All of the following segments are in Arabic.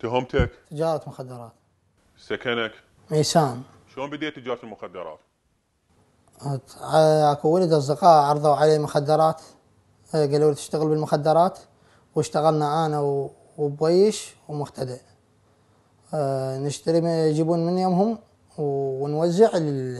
تهمتك؟ تجارة مخدرات. سكنك؟ ميسان. شلون بديت تجارة المخدرات؟ اكو ولد اصدقاء عرضوا علي مخدرات، قالوا لي تشتغل بالمخدرات، واشتغلنا انا وبويش ومقتدى. نشتري يجيبون من يومهم ونوزع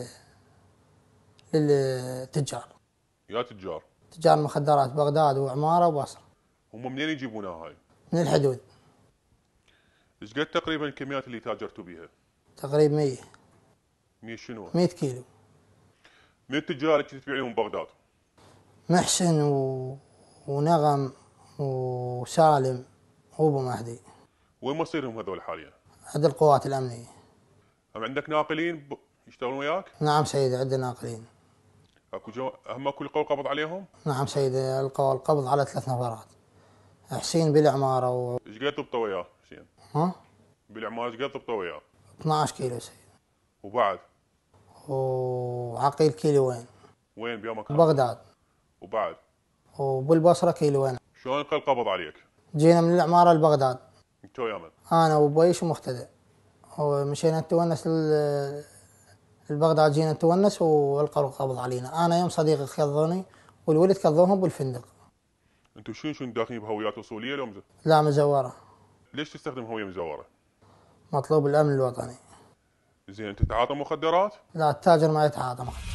للتجار. يا تجار؟ تجار المخدرات بغداد وعمارة وبصرة. هم منين يجيبونها هاي؟ من الحدود. ايش قد تقريبا الكميات اللي تاجرتوا بيها؟ تقريبا 100. 100 شنو؟ 100 كيلو. من التجار اللي تبيعهم ببغداد؟ محسن ونغم وسالم وابو مهدي. وين مصيرهم هذول حاليا؟ عند القوات الأمنية. هم عندك ناقلين يشتغلون وياك؟ نعم سيدي، عندنا ناقلين. هم اكو لقوا القبض عليهم؟ نعم سيدي، القوا القبض على 3 نفرات. حسين بالعمارة ايش قد ضبطوا وياه حسين؟ ها؟ بالعمارة ايش قد ضبطوا وياه؟ 12 كيلو سيدي. وبعد؟ وعقيل كيلوين. وين بيا مكان؟ بغداد. وبعد؟ وبالبصرة كيلوين. شلون لقى القبض عليك؟ جينا من العمارة لبغداد. انت ويا من؟ أنا وبويش ومقتدى، ومشينا نتونس لبغداد. جينا نتونس والقوا القبض علينا. أنا يوم صديقي كذوني والولد كذوهم بالفندق. انتم شنو داخلين بهويات اصوليه لو لا مزورة. ليش تستخدم هويه مزوره؟ مطلوب الأمن الوطني. زين انت تتعاطى مخدرات؟ لا، التاجر ما يتعاطى مخدرات.